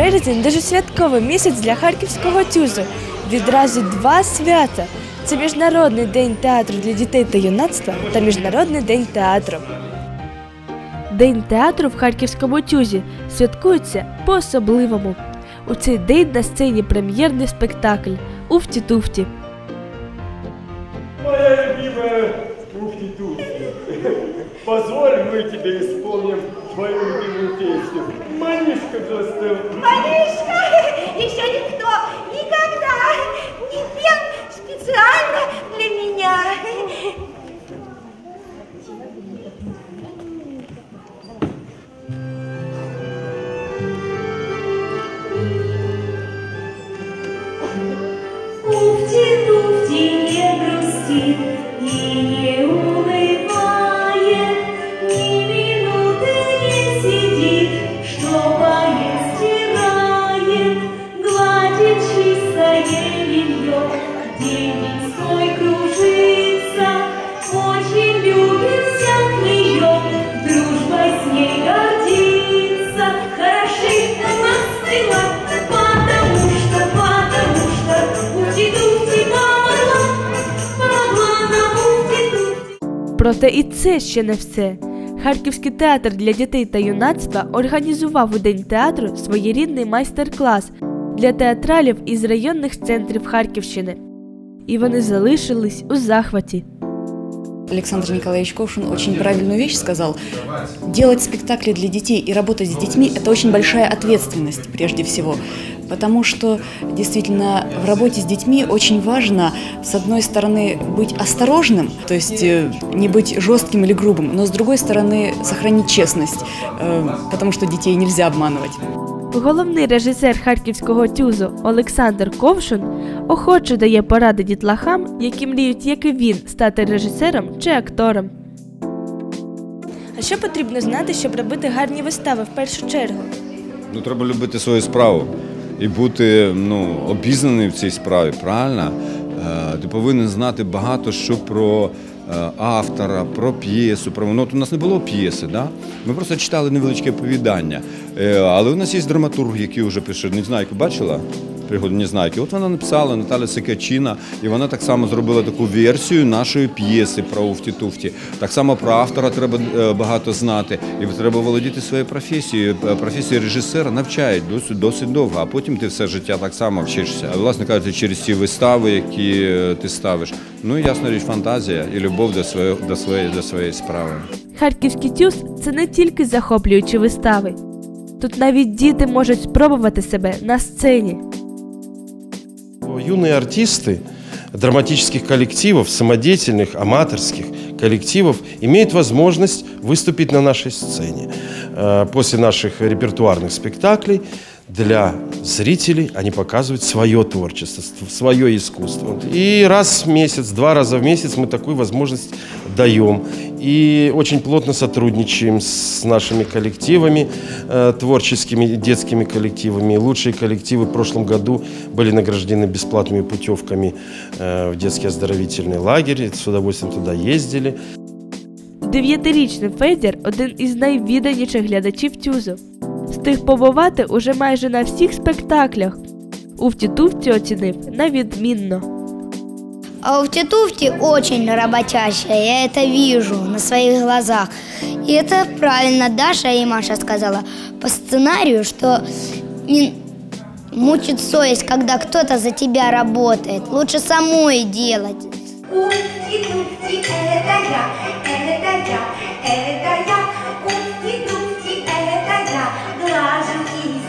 Березень – дуже святковий місяць для харківського тюзу. Відразу два свята – це Міжнародний день театру для дітей та юнацтва та Міжнародний день театру. День театру в харківському тюзі святкується по-особливому. У цей день на сцені прем'єрний спектакль «Уфті-туфті». Моя любимая Уфти-Туфти, позволь, мы тебе исполним твою любимую песню. Манишка застыл. Манишка! Еще никто никогда не пел специально для меня. Уфти-туфти не грустит и не улыбает, ни минуты не сидит, что поесть стирает, гладит чистое белье, день свой кружится, очень любит всех ее, дружбой с ней гордится, хорошенько постыла, потому что Проте і це ще не все. Харківський театр для дітей та юнацтва організував у День театру своєрідний майстер-клас для театралів із районних центрів Харківщини. І вони залишились у захваті. Александр Николаевич Ковшин очень правильную вещь сказал. Делать спектакли для детей и работать с детьми – это очень большая ответственность прежде всего. Потому что действительно в работе с детьми очень важно, с одной стороны, быть осторожным, то есть не быть жестким или грубым, но с другой стороны сохранить честность, потому что детей нельзя обманывать. Головний режисер харківського тюзу Олександр Ковшин охоче дає поради дітлахам, які мріють, як і він, стати режисером чи актором. А що потрібно знати, щоб робити гарні вистави в першу чергу? Треба любити свою справу і бути обізнаний в цій справі, правильно? Ти повинен знати багато що про автора, про п'єсу. У нас не було п'єси, да? Ми просто читали невеличке оповідання. Але у нас є драматург, який вже пише «Незнайку». Бачила? «Пригоди Незнайки». От вона написала, Наталя Секачина, і вона так само зробила таку версію нашої п'єси про Уфті-Туфті. Так само про автора треба багато знати. І треба володіти своєю професією. Професія режисера навчають досить довго, а потім ти все життя так само вчишся. А, власне кажучи, через ці вистави, які ти ставиш. Ну і, ясна річ, фантазія і любов до своєї справи. Харківський тюз – це не тільки захоплюючі вистави. Тут навіть діти можуть спробувати себе на сцені. Юные артисты драматических коллективов, самодеятельных, аматорских коллективов имеют возможность выступить на нашей сцене. После наших репертуарных спектаклей для зрителей они показывают свое творчество, свое искусство. И раз в месяц, 2 раза в месяц мы такую возможность даем. И очень плотно сотрудничаем с нашими коллективами, творческими детскими коллективами. Лучшие коллективы в прошлом году были награждены бесплатными путевками в детский оздоровительный лагерь. С удовольствием туда ездили. 9-річний Федір – один із найвідданіших глядачів тюзу. Встиг побувати уже майже на всіх спектаклях. Уфті-туфті оцінив на відмінно. А Уфти-туфти очень работящая, я это вижу на своих глазах. И это правильно Даша и Маша сказала по сценарию, что не мучит совесть, когда кто-то за тебя работает. Лучше самой делать. Уфти-туфти, это я, это я, это я. Уфти-туфти, это я, глажу и